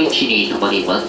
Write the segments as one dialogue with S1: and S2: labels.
S1: 海地に停まります。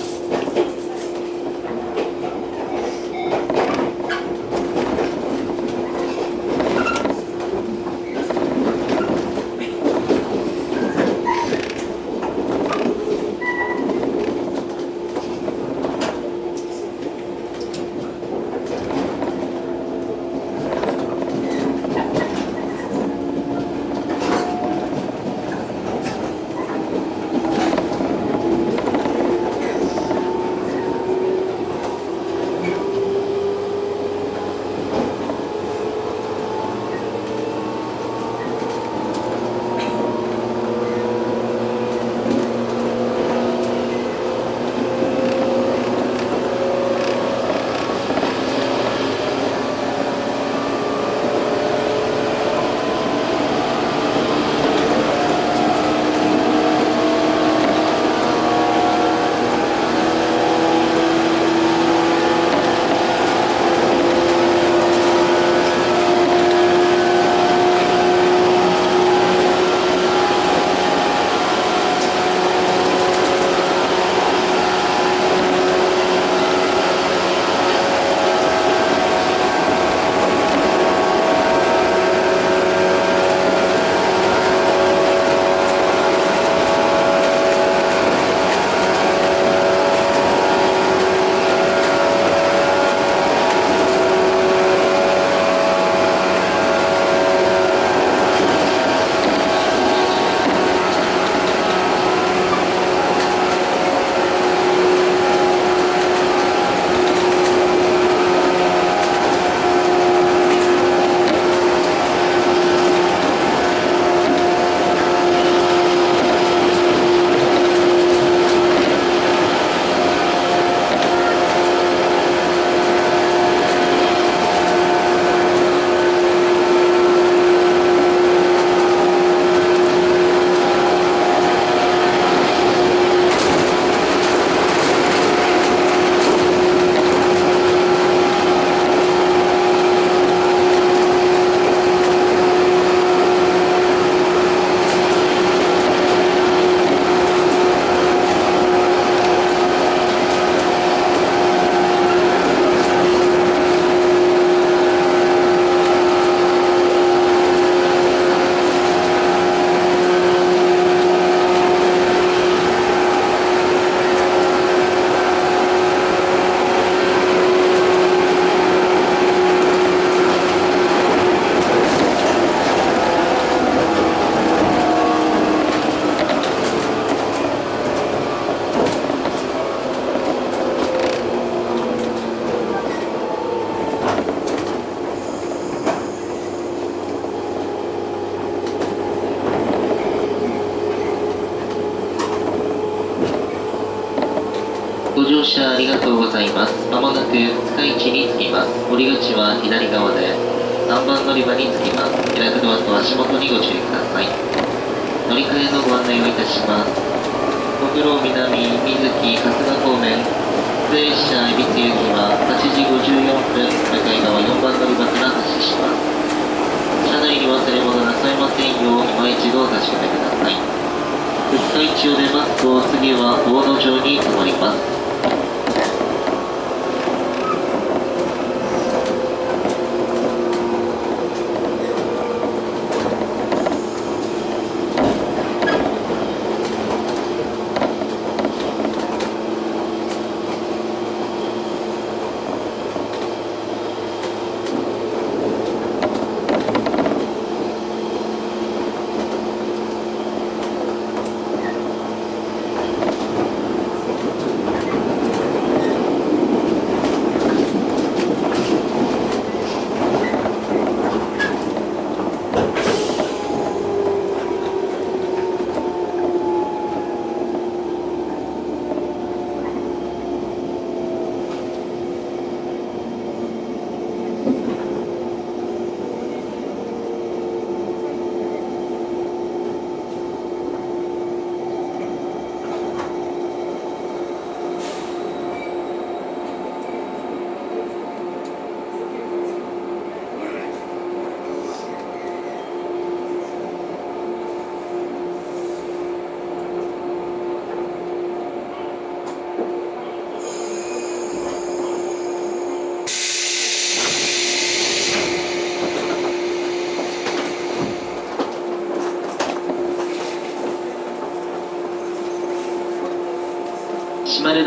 S1: ご乗車ありがとうございます。まもなく廿日市に着きます。降り口は左側で3番乗り場に着きます。開くドアと足元にご注意ください。乗り換えのご案内をいたします。小黒南、水木、春日方面、普通列車恵比寿行きは8時54分、向かい側4番乗り場から発車します。車内に忘れ物なさいませんよう、今一度お確かめください。廿日市を出ますと、次は大野城に停まります。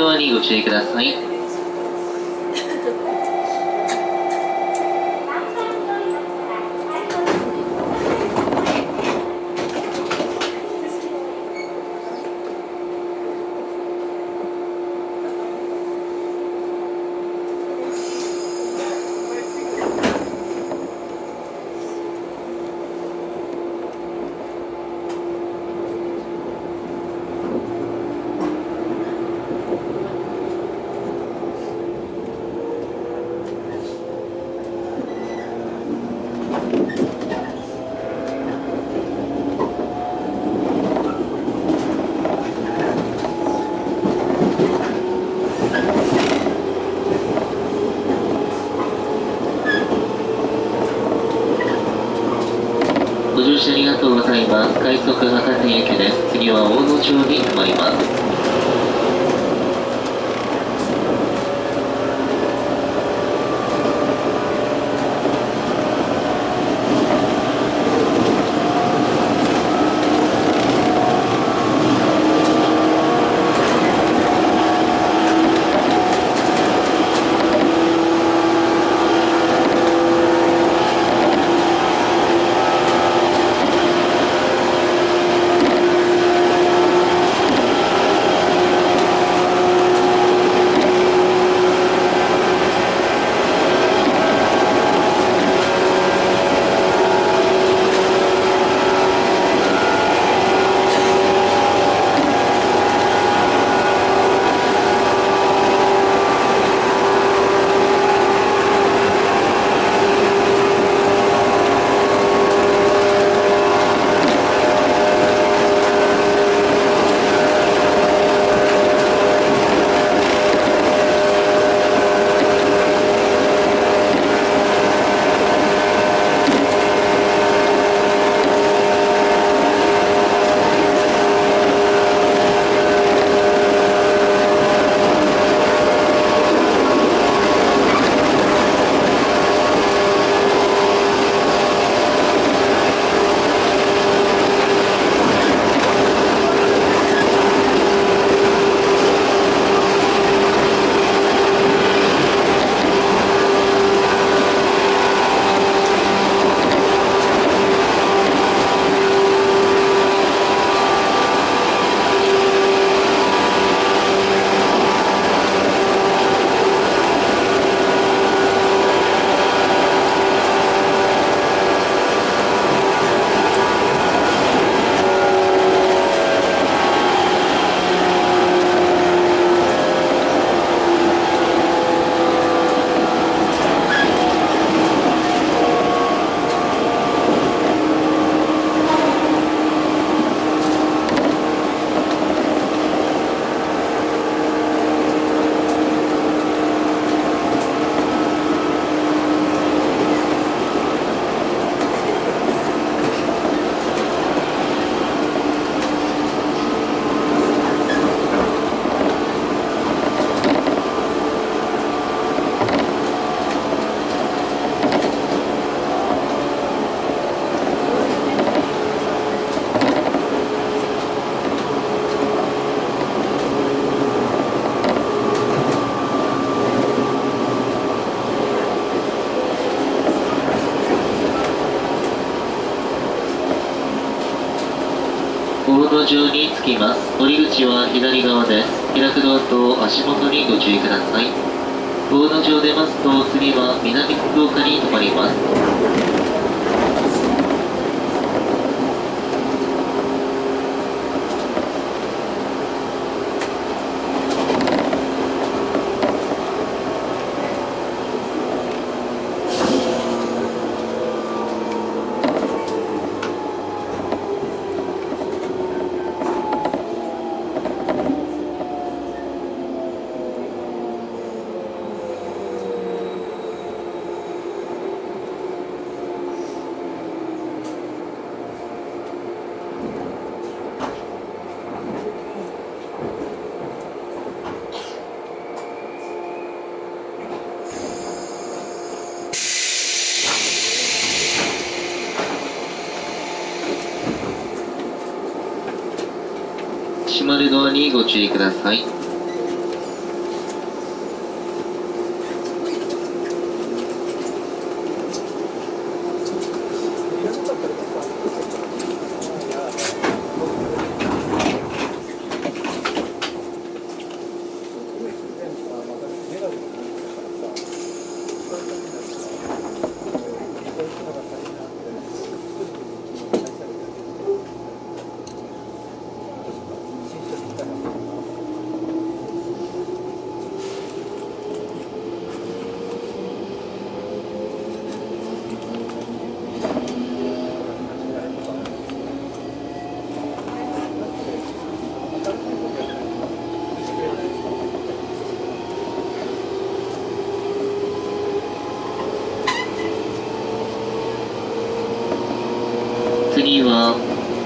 S1: ドアにご注意ください。ご乗車ありがとうございます。快速博多行きです。次は大野町に停まります。大野城に着きます。降り口は左側です。開くドアと足元にご注意ください。大野城出ますと、次は南福岡に停まります。閉まるドアにご注意ください。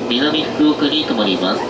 S1: 南福岡に停まります。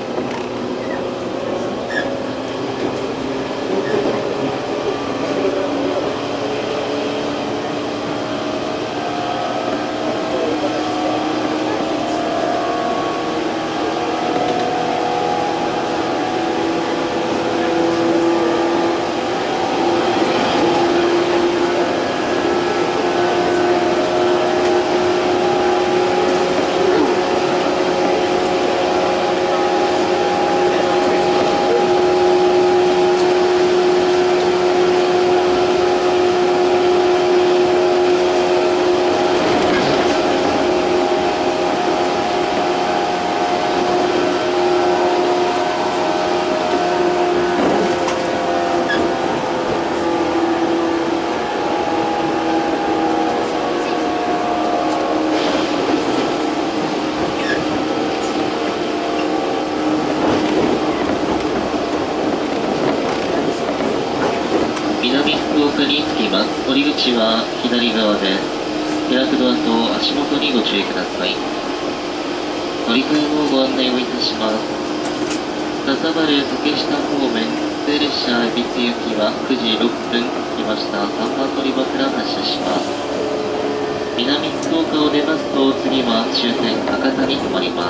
S1: 南福岡に着きます。降り口は左側です。開くドアと足元にご注意ください。乗り換えのご案内をいたします。笹原竹下方面普通列車恵比寿行きは9時6分着きました。3番乗り場から発車します。南福岡を出ますと次は終点博多に停まります。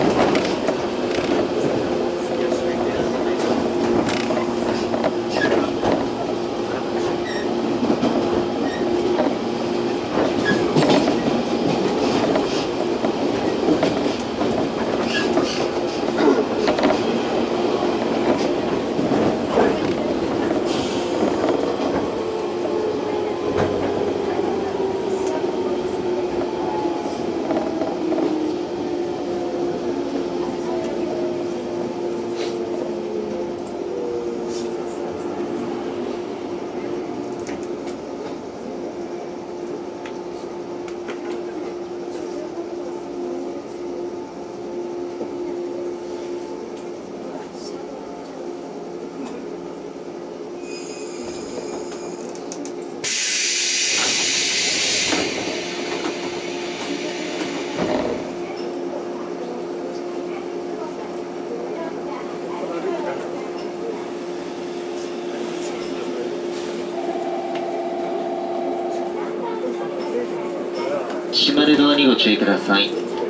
S1: 閉まるドアにご注意ください。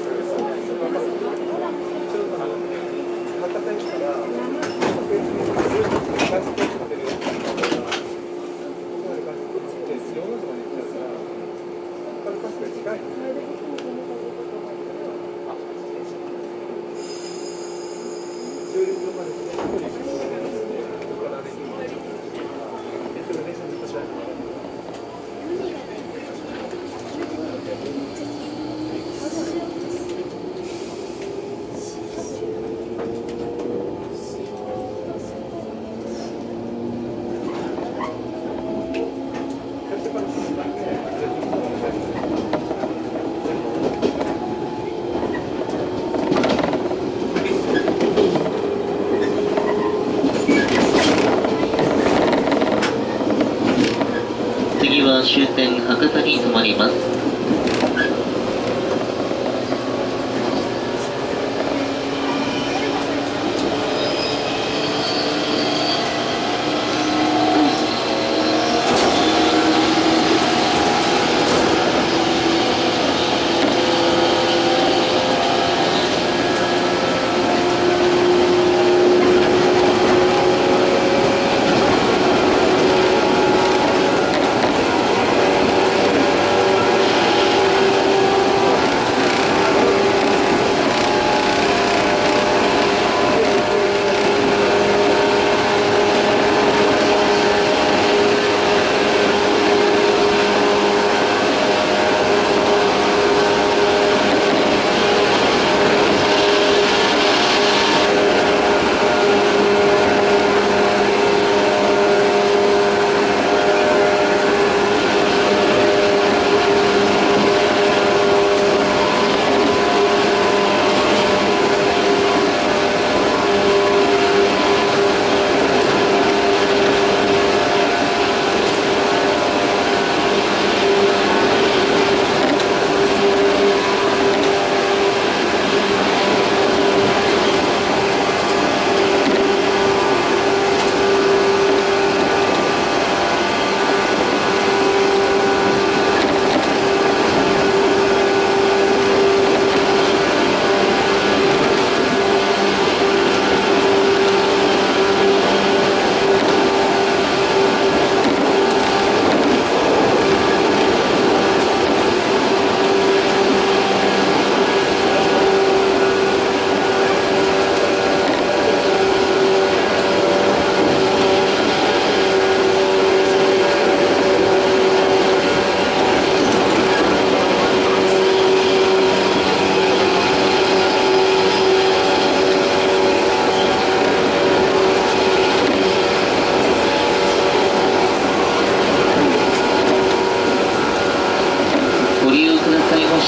S1: 次は終点博多に停まります。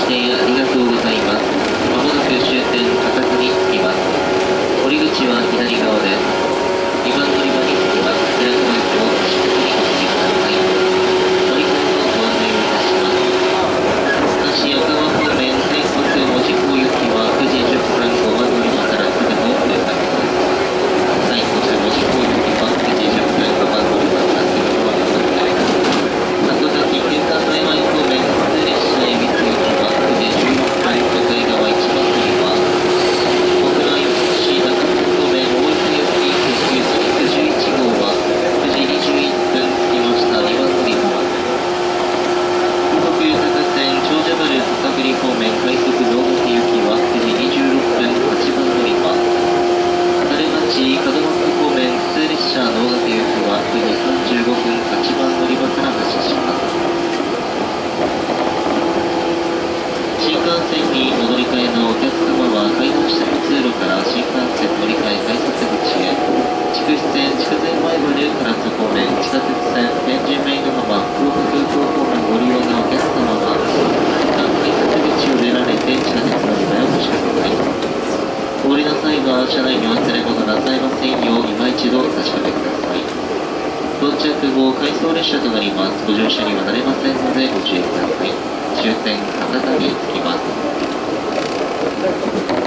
S1: 停ありがとうございます。まもなく終点博多に着きます。降り口は左側です。2番乗り場に着きます。開く前と足元にご注意ください。乗り換えのご案内をいたします。しかし横浜方面全国門司港行きは9時10分5番乗り場からすぐの了解です。全国門司港行きは9時10分5番乗り場からすぐの了解です。函館旧館前前方面普通列車恵比寿行きは9時16分向かい側1番乗り場。小倉横市中津方面大分行き特急11号は9時21分着きました2番乗り場。東北豊か線長者原高栗方面快速道北行きは9時26分8番乗り場。垂町門松方面普通列車能楽行きは9時35分8番乗り場から発車します。新幹線にお乗り換えのお客様は階段下の通路から新幹線乗り換え改札口へ、筑肥線筑前前原唐津方面地下鉄線天神メイド浜福岡空港方面ご利用のお客様は一旦改札口を出られて地下鉄乗り換えをお越しください。お降りの際は車内に忘れ物なさいませんよう今一度お確かめください。到着後回送列車となります。ご乗車にはなれませんのでご注意ください。終点博多に着きます。